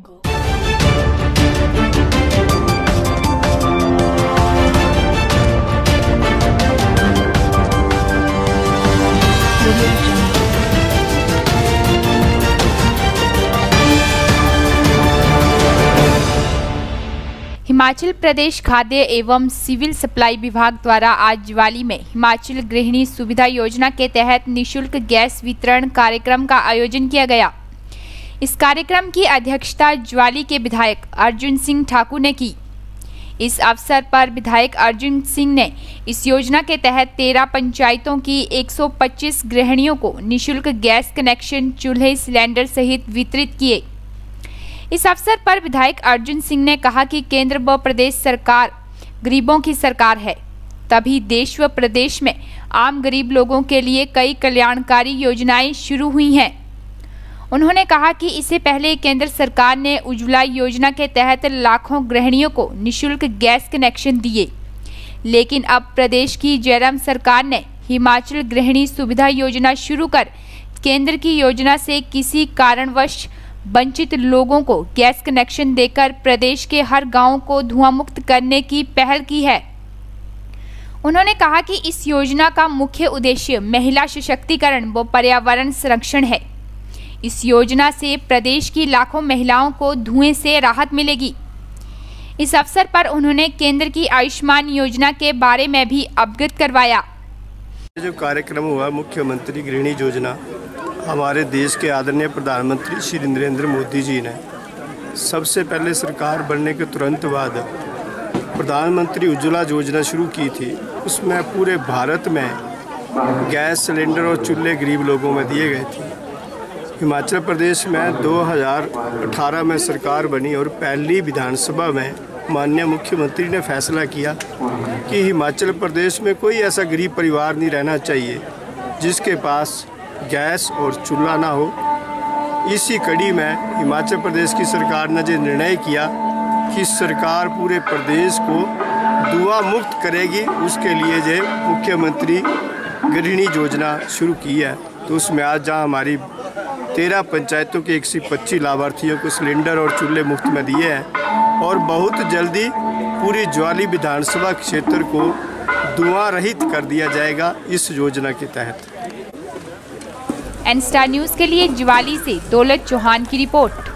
jungle. Himachal Pradesh खाद्य एवं civil supply विभाग द्वारा आज ज्वाली में हिमाचल गृहिणी सुविधा योजना के तहत निःशुल्क गैस वितरण कार्यक्रम का आयोजन किया गया। इस कार्यक्रम की अध्यक्षता ज्वाली के विधायक अर्जुन सिंह ठाकुर ने की। इस अवसर पर विधायक अर्जुन सिंह ने इस योजना के तहत 13 पंचायतों की 125 गृहिणियों को निःशुल्क गैस कनेक्शन, चूल्हे, सिलेंडर सहित वितरित किए। इस अवसर पर विधायक अर्जुन सिंह ने कहा कि केंद्र व प्रदेश सरकार गरीबों की सरकार है, तभी देश व प्रदेश में आम गरीब लोगों के लिए कई कल्याणकारी योजनाएं शुरू हुई हैं। उन्होंने कहा कि इससे पहले केंद्र सरकार ने उज्ज्वला योजना के तहत लाखों गृहिणियों को निःशुल्क गैस कनेक्शन दिए, लेकिन अब प्रदेश की जयराम सरकार ने हिमाचल गृहिणी सुविधा योजना शुरू कर केंद्र की योजना से किसी कारणवश वंचित लोगों को गैस कनेक्शन देकर प्रदेश के हर गांव को धुआं मुक्त करने की पहल की है। उन्होंने कहा कि इस योजना का मुख्य उद्देश्य महिला सशक्तिकरण व पर्यावरण संरक्षण है। इस योजना से प्रदेश की लाखों महिलाओं को धुएं से राहत मिलेगी। इस अवसर पर उन्होंने केंद्र की आयुष्मान योजना के बारे में भी अवगत करवाया। जो कार्यक्रम हुआ मुख्यमंत्री गृहिणी योजना, हमारे देश के आदरणीय प्रधानमंत्री श्री नरेंद्र मोदी जी ने सबसे पहले सरकार बनने के तुरंत बाद प्रधानमंत्री उज्ज्वला योजना शुरू की थी। उसमें पूरे भारत में गैस सिलेंडर और चूल्हे गरीब लोगों में दिए गए थे। हिमाचल प्रदेश में 2018 में सरकार बनी और पहली विधानसभा में माननीय मुख्यमंत्री ने फैसला किया कि हिमाचल प्रदेश में कोई ऐसा गरीब परिवार नहीं रहना चाहिए जिसके पास गैस और चूल्हा ना हो। इसी कड़ी में हिमाचल प्रदेश की सरकार ने जो निर्णय किया कि सरकार पूरे प्रदेश को धुआं मुक्त करेगी, उसके लिए जो मुख्यमंत्री गृहिणी योजना शुरू की है। तो उसमें आज जहां हमारी 13 पंचायतों के 125 लाभार्थियों को सिलेंडर और चूल्हे मुफ्त में दिए हैं और बहुत जल्दी पूरी ज्वाली विधानसभा क्षेत्र को धुआं रहित कर दिया जाएगा इस योजना के तहत। एन स्टार न्यूज़ के लिए ज्वाली से दौलत चौहान की रिपोर्ट।